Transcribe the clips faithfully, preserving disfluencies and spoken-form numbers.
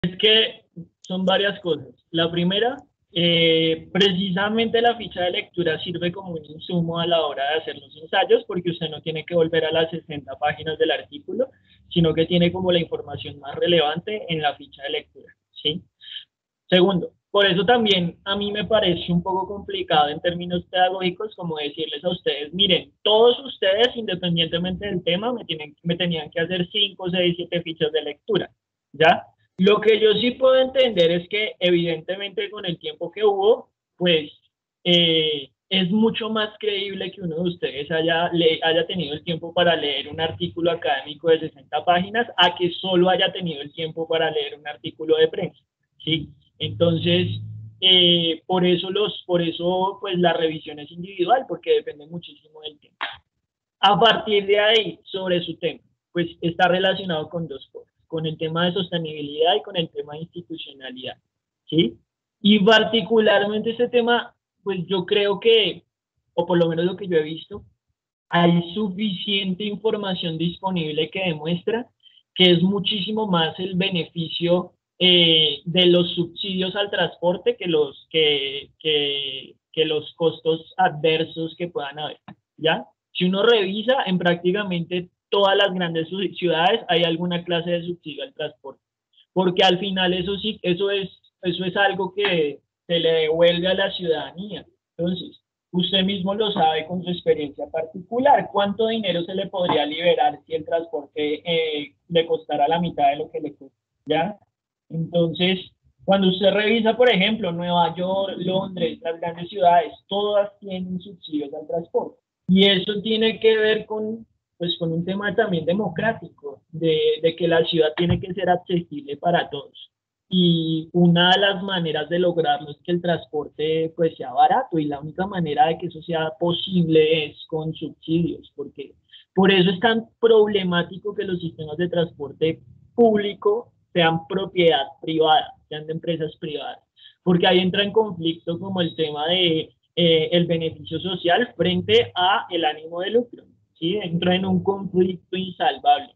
Es que son varias cosas. La primera, eh, precisamente la ficha de lectura sirve como un insumo a la hora de hacer los ensayos, porque usted no tiene que volver a las sesenta páginas del artículo, sino que tiene como la información más relevante en la ficha de lectura, ¿sí? Segundo, por eso también a mí me parece un poco complicado en términos pedagógicos como decirles a ustedes, miren, todos ustedes, independientemente del tema, me, tienen, me tenían que hacer cinco, seis, siete fichas de lectura, ¿ya? Lo que yo sí puedo entender es que evidentemente con el tiempo que hubo, pues eh, es mucho más creíble que uno de ustedes haya, le, haya tenido el tiempo para leer un artículo académico de sesenta páginas a que solo haya tenido el tiempo para leer un artículo de prensa, ¿sí? Entonces, eh, por eso los, por eso pues la revisión es individual, porque depende muchísimo del tema. A partir de ahí, sobre su tema, pues está relacionado con dos cosas, con el tema de sostenibilidad y con el tema de institucionalidad, ¿sí? Y particularmente ese tema, pues yo creo que, o por lo menos lo que yo he visto, hay suficiente información disponible que demuestra que es muchísimo más el beneficio eh, de los subsidios al transporte que los, que, que, que los costos adversos que puedan haber, ¿ya? Si uno revisa, en prácticamente todas las grandes ciudades hay alguna clase de subsidio al transporte, porque al final eso sí, eso es, eso es algo que se le devuelve a la ciudadanía. Entonces, usted mismo lo sabe con su experiencia particular, cuánto dinero se le podría liberar si el transporte eh, le costara la mitad de lo que le cuesta, ¿ya? Entonces, cuando usted revisa, por ejemplo, Nueva York, Londres, las grandes ciudades, todas tienen subsidios al transporte. Y eso tiene que ver con, pues, con un tema también democrático, de, de que la ciudad tiene que ser accesible para todos. Y una de las maneras de lograrlo es que el transporte pues sea barato, y la única manera de que eso sea posible es con subsidios, porque por eso es tan problemático que los sistemas de transporte público sean propiedad privada, sean de empresas privadas, porque ahí entra en conflicto como el tema de eh, el beneficio social frente a el ánimo de lucro, ¿sí? Entra en un conflicto insalvable.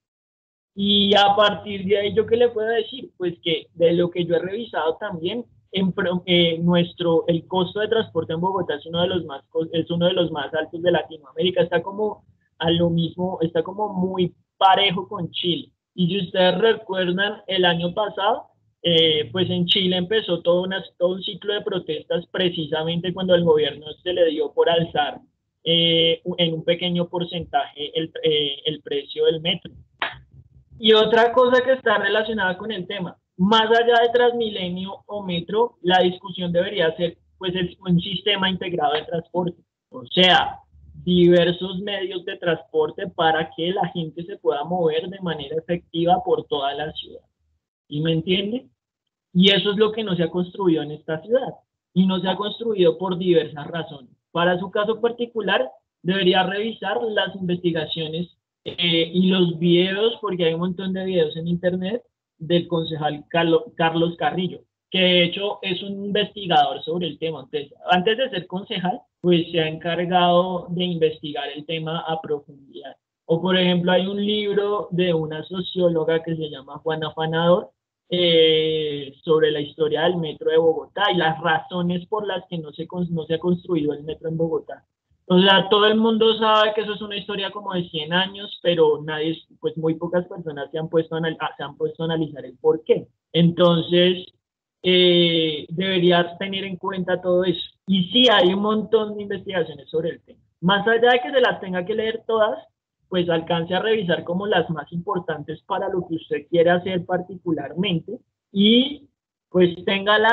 Y a partir de ahí, ¿yo qué le puedo decir? Pues que de lo que yo he revisado también, en, eh, nuestro, el costo de transporte en Bogotá es uno de los más, es uno de los más altos de Latinoamérica, está como a lo mismo, está como muy parejo con Chile. Y si ustedes recuerdan, el año pasado, eh, pues en Chile empezó todo, una, todo un ciclo de protestas precisamente cuando el gobierno se le dio por alzar eh, en un pequeño porcentaje el, eh, el precio del metro. Y otra cosa que está relacionada con el tema, más allá de Transmilenio o Metro, la discusión debería ser pues el, un sistema integrado de transporte, o sea, diversos medios de transporte para que la gente se pueda mover de manera efectiva por toda la ciudad. ¿Sí me entiende? Y eso es lo que no se ha construido en esta ciudad, y no se ha construido por diversas razones. Para su caso particular, debería revisar las investigaciones eh, y los videos, porque hay un montón de videos en internet del concejal Carlos Carrillo, que de hecho es un investigador sobre el tema. Entonces, antes de ser concejal, pues se ha encargado de investigar el tema a profundidad. O por ejemplo, hay un libro de una socióloga que se llama Juana Fanador, eh, sobre la historia del metro de Bogotá y las razones por las que no se, no se ha construido el metro en Bogotá. O sea, todo el mundo sabe que eso es una historia como de cien años, pero nadie, pues muy pocas personas se han puesto a, se han puesto a analizar el por qué. Entonces, eh, deberías tener en cuenta todo eso. Y sí, hay un montón de investigaciones sobre el tema. Más allá de que se las tenga que leer todas, pues alcance a revisar como las más importantes para lo que usted quiere hacer particularmente, y pues tenga la